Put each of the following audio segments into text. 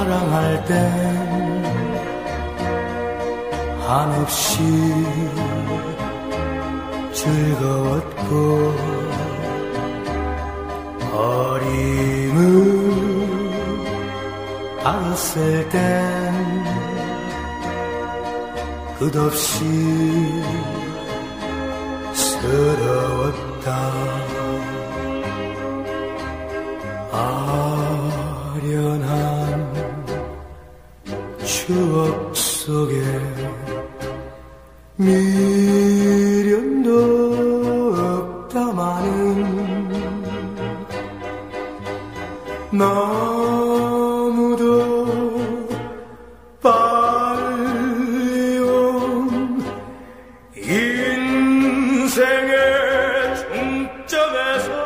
사랑할 땐 한없이 즐거웠고 어림을 알았을 땐 끝없이 서러웠다. 아련한 추억 속에 미련도 없다마는 너무도 빨리 온 인생의 중점에서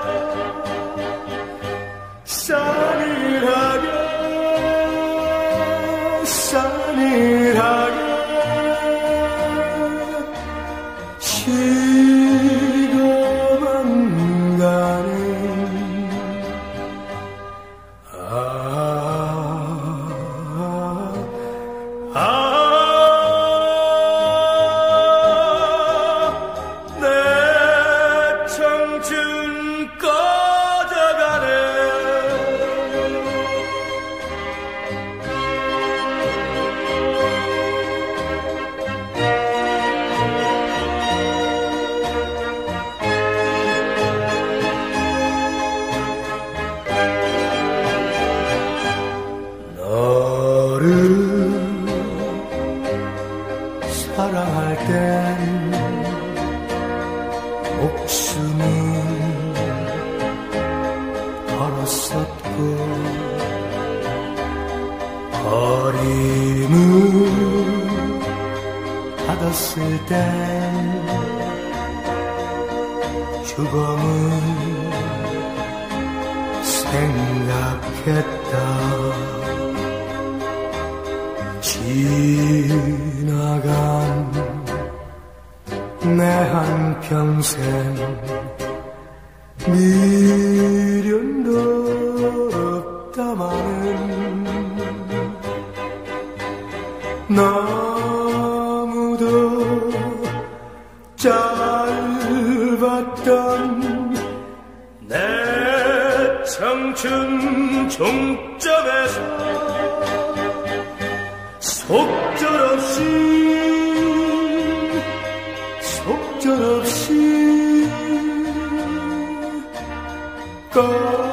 싸늘하게 식어만 가는 내 청춘 꺼져가네. 너를 사랑할 땐 목숨은 걸었었고 버림을 받았을 땐 죽음을 생각했다. 지나간 내 한평생 미련도 없다마는 너무도 짧았던 내 청춘 종점에서 속절없이 꺼